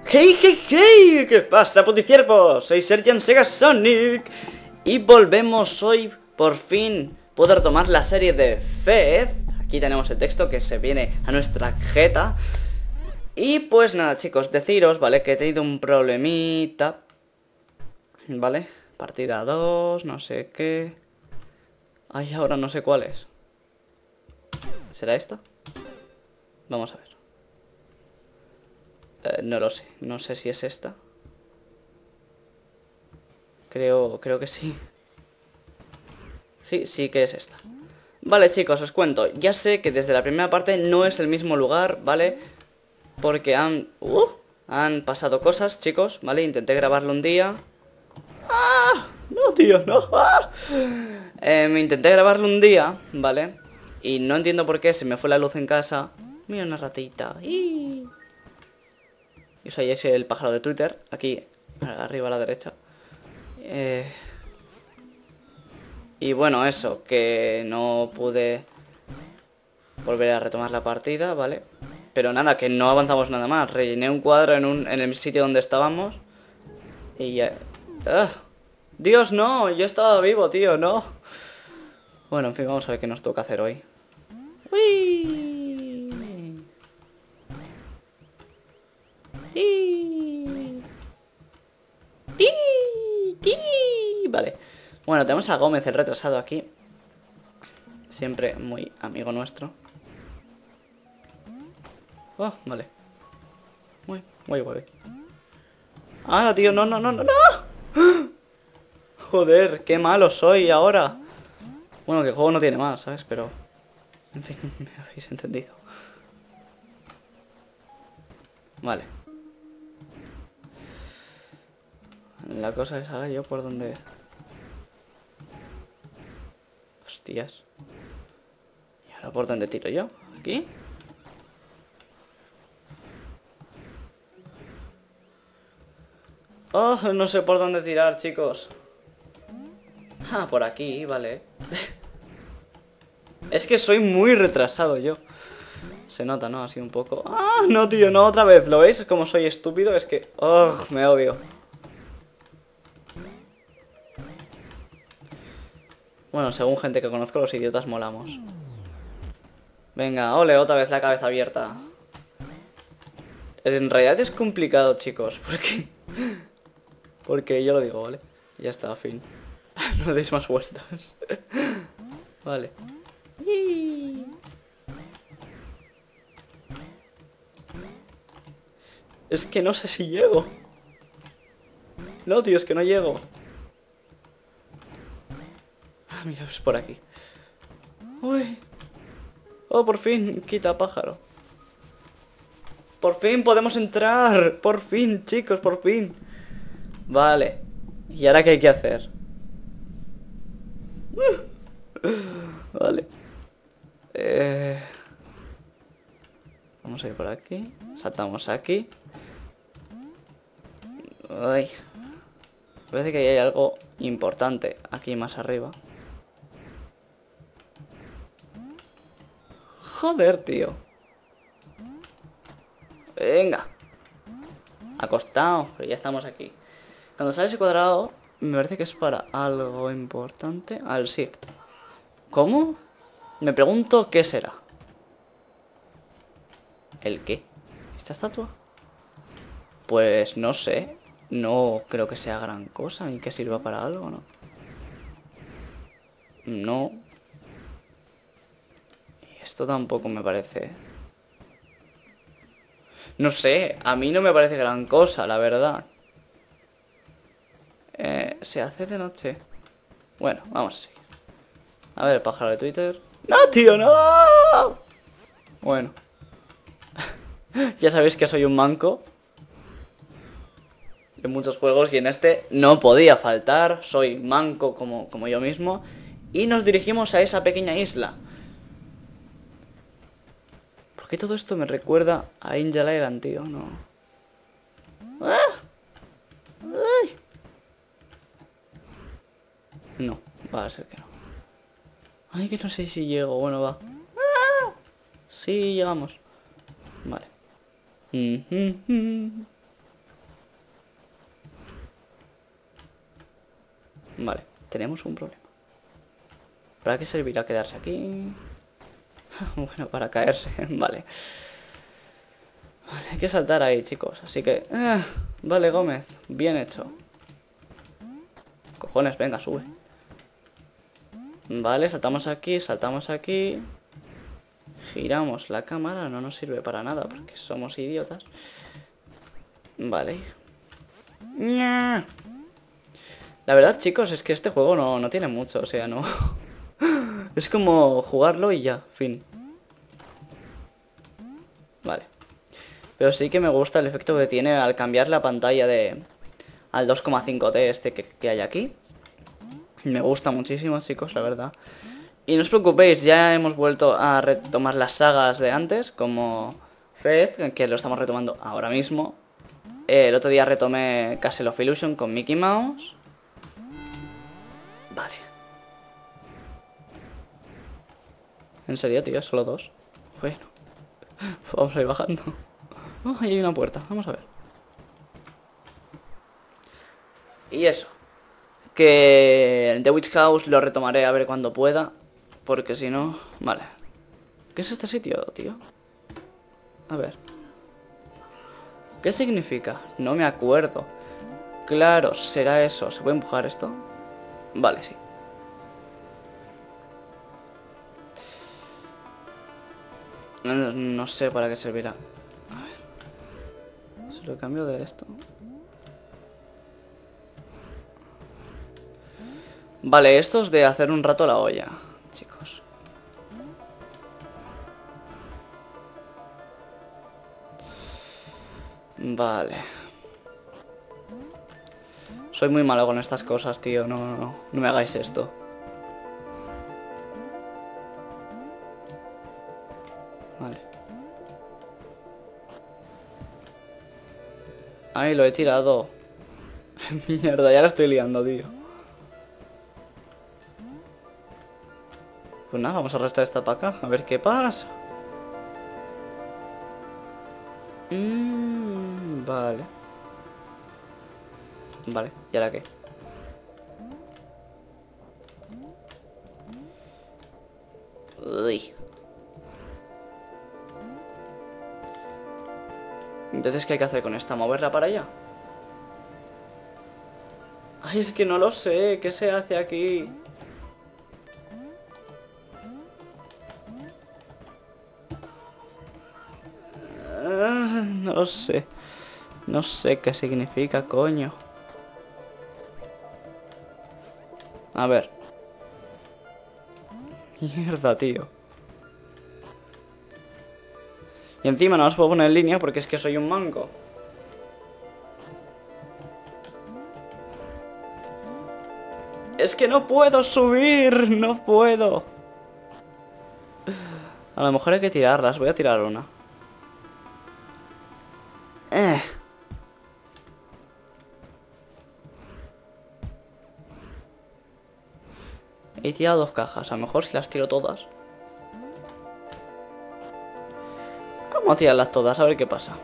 Hey, hey, hey, ¿qué pasa, puticiervos? Soy Sergeant Sega Sonic y volvemos hoy, por fin, poder tomar la serie de Fez. Aquí tenemos el texto que se viene a nuestra jeta. Y pues nada, chicos, deciros, ¿vale? Que he tenido un problemita, ¿vale? Partida 2, no sé qué. Ay, ahora no sé cuál es. ¿Será esta? Vamos a ver. No lo sé, no sé si es esta. Creo que sí. Sí que es esta. Vale, chicos, os cuento. Ya sé que desde la primera parte no es el mismo lugar, ¿vale? Porque han pasado cosas, chicos, ¿vale? Intenté grabarlo un día. ¡Ah! No, tío, no. ¡Ah! Me intenté grabarlo un día, ¿vale? Y no entiendo por qué se me fue la luz en casa. Mira una ratita. Y soy ese el pájaro de Twitter. Aquí, arriba a la derecha. Y bueno, eso, que no pude volver a retomar la partida, ¿vale? Pero nada, que no avanzamos nada más. Rellené un cuadro en el sitio donde estábamos. Y ya... ¡Ah! Dios, no, yo estaba vivo, tío, no. Bueno, en fin, vamos a ver qué nos toca hacer hoy. ¡Uy! ¡Sí! ¡Sí! ¡Sí! Vale. Bueno, tenemos a Gómez, el retrasado, aquí. Siempre muy amigo nuestro. Oh, vale. Muy. Ah, tío, no. Joder, qué malo soy ahora. Bueno, que el juego no tiene más, ¿sabes? Pero... En fin, me habéis entendido. Vale. La cosa es ahora yo por dónde... Hostias. ¿Y ahora por dónde tiro yo? ¿Aquí? Oh, no sé por dónde tirar, chicos. Ah, por aquí, vale. Es que soy muy retrasado yo. Se nota, ¿no? Así un poco. ¡Ah! No, tío, no, otra vez. ¿Lo veis? Como soy estúpido. Es que... ¡Oh! Me odio. Bueno, según gente que conozco, los idiotas molamos. Venga, ole, otra vez la cabeza abierta. En realidad es complicado, chicos. Porque yo lo digo, ¿vale? Ya está, fin. No deis más vueltas. Vale. Es que no sé si llego. No, tío, es que no llego. Ah, mira, es por aquí. Uy. Oh, por fin, quita pájaro. Por fin podemos entrar. Por fin, chicos, por fin. Vale. ¿Y ahora qué hay que hacer? Vale. Vamos a ir por aquí. Saltamos aquí. Ay. Parece que hay algo importante aquí más arriba. Joder, tío. Venga. Acostado, pero ya estamos aquí. Cuando sale ese cuadrado, me parece que es para algo importante. Al shift. ¿Cómo? Me pregunto qué será. ¿El qué? ¿Esta estatua? Pues no sé. No creo que sea gran cosa, ni que sirva para algo, ¿no? No. Y esto tampoco me parece... No sé, a mí no me parece gran cosa, la verdad. Se hace de noche. Bueno, vamos a seguir. A ver, pájaro de Twitter. ¡No, tío, no! Bueno. Ya sabéis que soy un manco en muchos juegos y en este no podía faltar. Soy manco como yo mismo. Y nos dirigimos a esa pequeña isla. ¿Por qué todo esto me recuerda a Angel Island, tío? No. ¡Ah! ¡Ay! No, va a ser que no. Ay, que no sé si llego. Bueno, va. ¡Ah! Sí, llegamos. Vale. Vale, tenemos un problema. ¿Para qué servirá quedarse aquí? Bueno, para caerse, vale. Vale, hay que saltar ahí, chicos. Así que... vale, Gómez, bien hecho. Cojones, venga, sube. Vale, saltamos aquí. Giramos la cámara, no nos sirve para nada porque somos idiotas. Vale. La verdad, chicos, es que este juego no tiene mucho, o sea, no... Es como jugarlo y ya, fin. Vale. Pero sí que me gusta el efecto que tiene al cambiar la pantalla de... al 2,5D este que hay aquí. Me gusta muchísimo, chicos, la verdad. Y no os preocupéis, ya hemos vuelto a retomar las sagas de antes, como Fez, que lo estamos retomando ahora mismo. El otro día retomé Castle of Illusion con Mickey Mouse. Vale. ¿En serio, tío? ¿Solo 2? Bueno. Vamos a ir bajando. Oh, ahí hay una puerta, vamos a ver. Y eso. Que The Witch House lo retomaré a ver cuando pueda. Porque si no... Vale. ¿Qué es este sitio, tío? A ver. ¿Qué significa? No me acuerdo. Claro, será eso. ¿Se puede empujar esto? Vale, sí. No sé para qué servirá. A ver. Si lo cambio de esto... Vale, esto es de hacer un rato la olla, chicos. Vale. Soy muy malo con estas cosas, tío. No me hagáis esto. Vale. Ay, lo he tirado. Mierda, ya la estoy liando, tío. Pues nada, vamos a arrastrar esta para acá, a ver qué pasa. Vale. Vale, ¿y ahora qué? Uy. Entonces, ¿qué hay que hacer con esta? ¿Moverla para allá? Ay, es que no lo sé. ¿Qué se hace aquí? No lo sé. No sé qué significa, coño. A ver. Mierda, tío. Y encima no os puedo poner en línea porque es que soy un manco. Es que no puedo subir. No puedo. A lo mejor hay que tirarlas. Voy a tirar una. He tirado 2 cajas. A lo mejor si las tiro todas. Vamos a tirarlas todas. A ver qué pasa.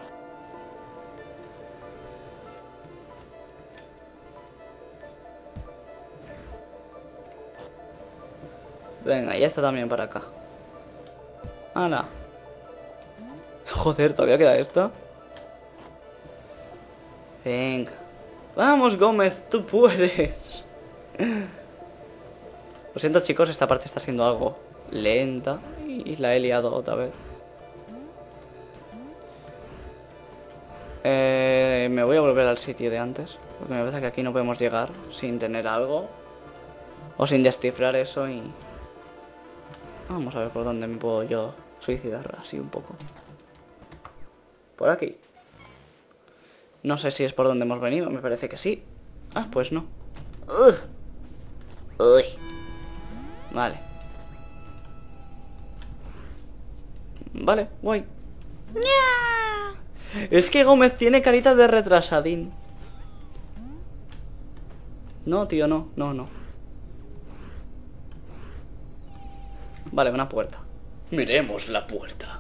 Venga, ya está también para acá. ¡Hala! Joder, todavía queda esta. Venga. Vamos, Gómez, tú puedes. Lo siento, chicos, esta parte está siendo algo lenta. Y la he liado otra vez. Me voy a volver al sitio de antes. Porque me parece que aquí no podemos llegar sin tener algo. O sin descifrar eso y... Vamos a ver por dónde me puedo yo suicidar así un poco. Por aquí. No sé si es por donde hemos venido, me parece que sí. Ah, pues no. Uy. Vale. Vale, guay. Es que Gómez tiene carita de retrasadín. No, tío, no. Vale, una puerta. Miremos la puerta.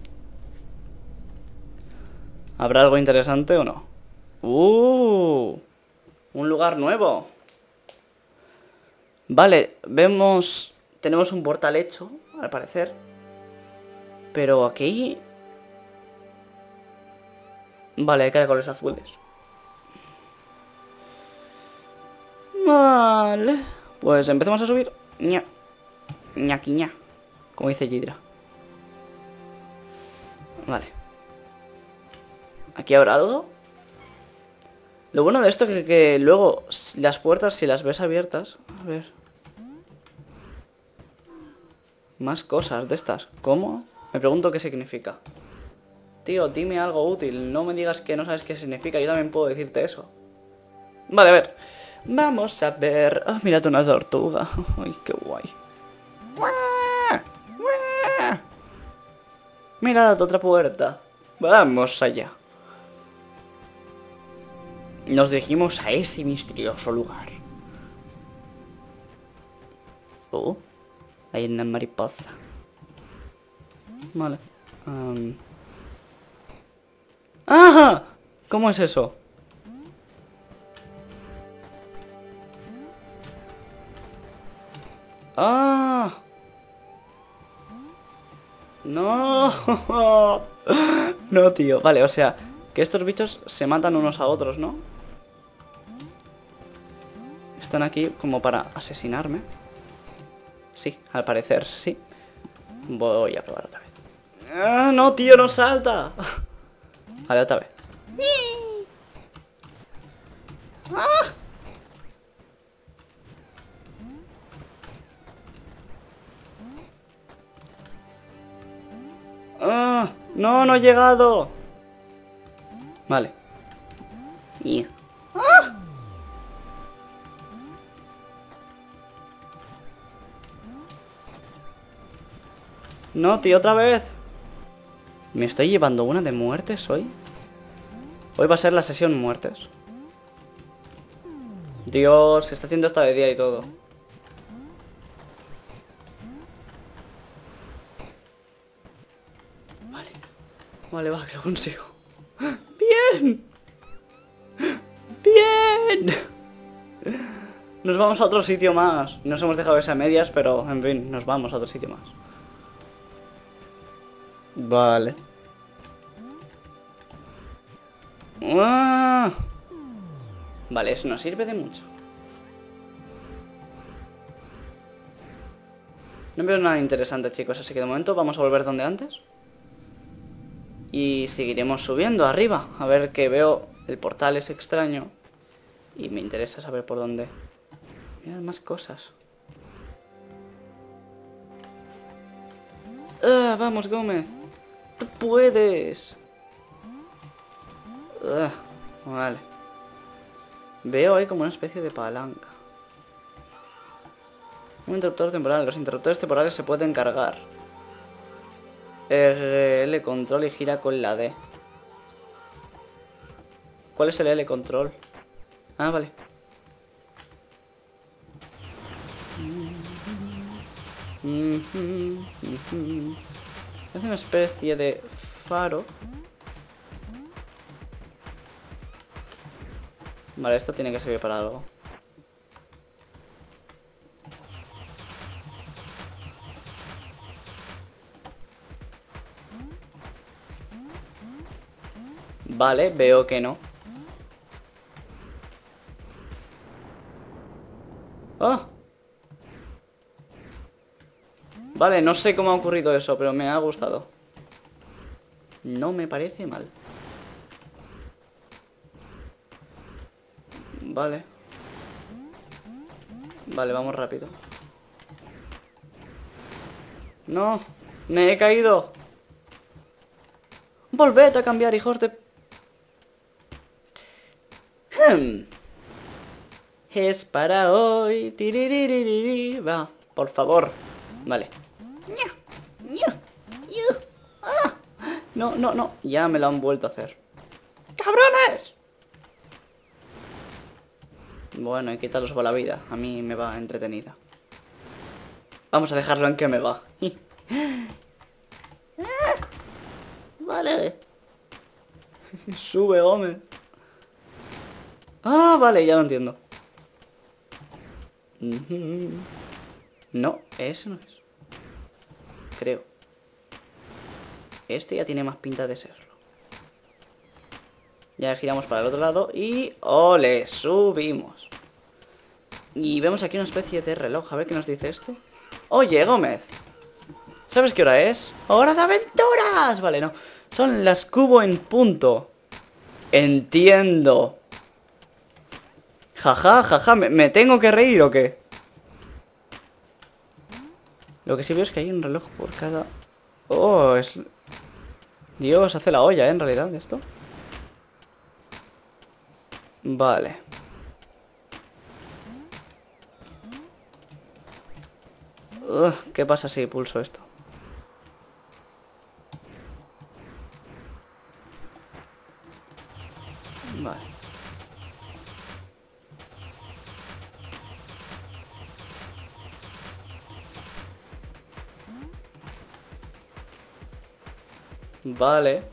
¿Habrá algo interesante o no? Un lugar nuevo. Vale, vemos... Tenemos un portal hecho, al parecer. Pero aquí... Vale, hay caracoles azules. Vale. Pues empecemos a subir. Ña. Ñaquiña. Como dice Yidra. Vale. ¿Aquí habrá algo? Lo bueno de esto es que luego las puertas, si las ves abiertas... A ver... Más cosas de estas. ¿Cómo? Me pregunto qué significa. Tío, dime algo útil. No me digas que no sabes qué significa. Yo también puedo decirte eso. Vale, a ver. Vamos a ver... Oh, mírate una tortuga. Ay, qué guay. Mirad, otra puerta. Vamos allá. Nos dirigimos a ese misterioso lugar. Oh, hay una mariposa. Vale. ¡Ajá! ¿Cómo es eso? ¡Ah! ¡No! No, tío. Vale, o sea, que estos bichos se matan unos a otros, ¿no? Están aquí como para asesinarme. Sí, al parecer sí. Voy a probar otra vez. ¡Ah, no, tío! ¡No salta! Vale, otra vez. ¡Ah! ¡Ah! ¡No, no he llegado! Vale. ¡Ah! No, tío, otra vez. ¿Me estoy llevando una de muertes hoy? Hoy va a ser la sesión muertes. Dios, se está haciendo esta de día y todo. Vale. Vale, va, que lo consigo. ¡Bien! ¡Bien! Nos vamos a otro sitio más. Nos hemos dejado esa a medias, pero en fin, nos vamos a otro sitio más. Vale. ¡Ah! Vale, eso nos sirve de mucho. No veo nada interesante, chicos, así que de momento vamos a volver donde antes. Y seguiremos subiendo arriba. A ver, que veo el portal es extraño. Y me interesa saber por dónde. Mirad más cosas. ¡Ah, vamos, Gómez! ¡Tú puedes! Vale. Veo ahí como una especie de palanca. Un interruptor temporal. Los interruptores temporales se pueden cargar. L control y gira con la D. ¿Cuál es el L control? Ah, vale. Es una especie de faro. Vale, esto tiene que servir para algo. Vale, veo que no. ¡Oh! Vale, no sé cómo ha ocurrido eso, pero me ha gustado. No me parece mal. Vale. Vale, vamos rápido. ¡No! ¡Me he caído! ¡Volved a cambiar, hijos de... Es para hoy. Tiriririri. Va, por favor. Vale. No, no, no. Ya me lo han vuelto a hacer. ¡Cabrones! Bueno, hay que quitarlos por la vida. A mí me va entretenida. Vamos a dejarlo en que me va. Vale. Sube, Gómez. Ah, vale, ya lo entiendo. No, ese no es. Creo. Este ya tiene más pinta de serlo. Ya giramos para el otro lado y... ¡ole! Subimos. Y vemos aquí una especie de reloj. A ver qué nos dice esto. Oye, Gómez, ¿sabes qué hora es? ¡Hora de aventuras! Vale, no. Son las cubo en punto. Entiendo. Jaja, jaja. ¿Me tengo que reír o qué? Lo que sí veo es que hay un reloj por cada... Oh, es... Dios, hace la olla, ¿eh? En realidad, esto. Vale. ¿Qué pasa si pulso esto? Vale. Vale.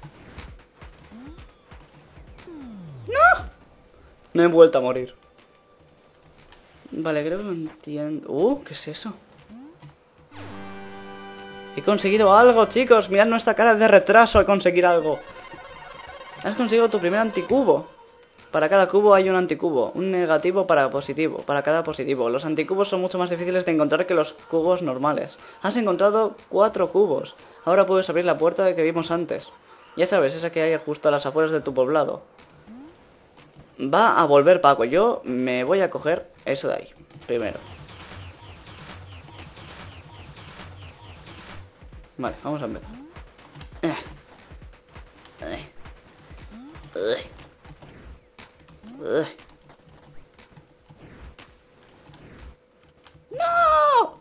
¡No! Me he vuelto a morir. Vale, creo que lo entiendo. ¿Qué es eso? He conseguido algo, chicos. Mirad nuestra cara de retraso al conseguir algo. Has conseguido tu primer anticubo. Para cada cubo hay un anticubo. Un negativo para positivo. Para cada positivo. Los anticubos son mucho más difíciles de encontrar que los cubos normales. Has encontrado 4 cubos. Ahora puedes abrir la puerta que vimos antes. Ya sabes, esa que hay justo a las afueras de tu poblado. Va a volver Paco. Yo me voy a coger eso de ahí. Primero. Vale, vamos a empezar. ¡No!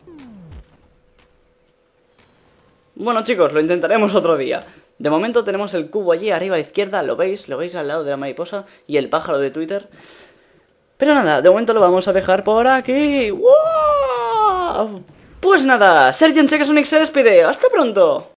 Bueno, chicos, lo intentaremos otro día. De momento tenemos el cubo allí arriba a la izquierda, lo veis al lado de la mariposa y el pájaro de Twitter. Pero nada, de momento lo vamos a dejar por aquí. ¡Wow! Pues nada, Sergeant Sega Sonic se despide. ¡Hasta pronto!